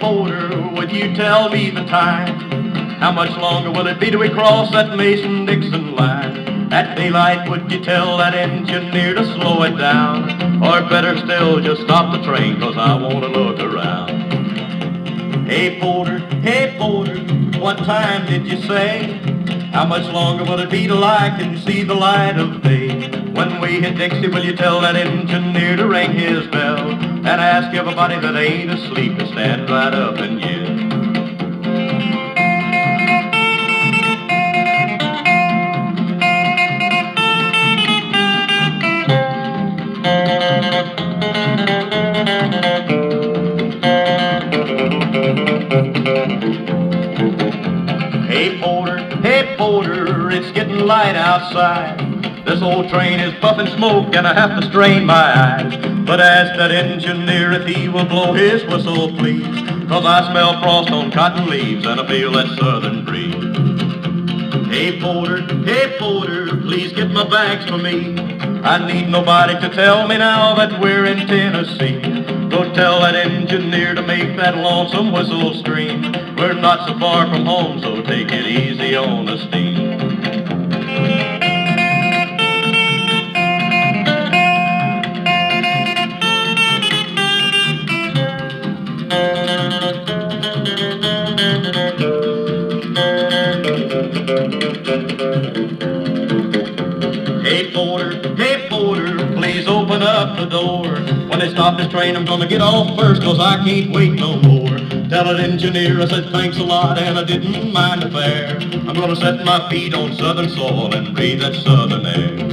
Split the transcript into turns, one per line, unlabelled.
porter, would you tell me the time? How much longer will it be till we cross that Mason-Dixon line? At daylight, would you tell that engineer to slow it down? Or better still, just stop the train, 'cause I want to look around. Hey porter, what time did you say? How much longer will it be till I can see the light of day? When we hit Dixie, will you tell that engineer to ring his bell and ask everybody that ain't asleep to stand right up and yell? Hey porter, it's getting light outside. This old train is puffing smoke and I have to strain my eyes. But ask that engineer if he will blow his whistle, please, 'cause I smell frost on cotton leaves and I feel that southern breeze. Hey porter, please get my bags for me. I need nobody to tell me now that we're in Tennessee. Go tell that engineer to make that lonesome whistle scream. We're not so far from home, so take it easy on the steam. Hey porter, please open up the door. When they stop this train, I'm gonna get off first, 'cause I can't wait no more. Tell that engineer I said thanks a lot and I didn't mind the fare. I'm gonna set my feet on southern soil and breathe that southern air.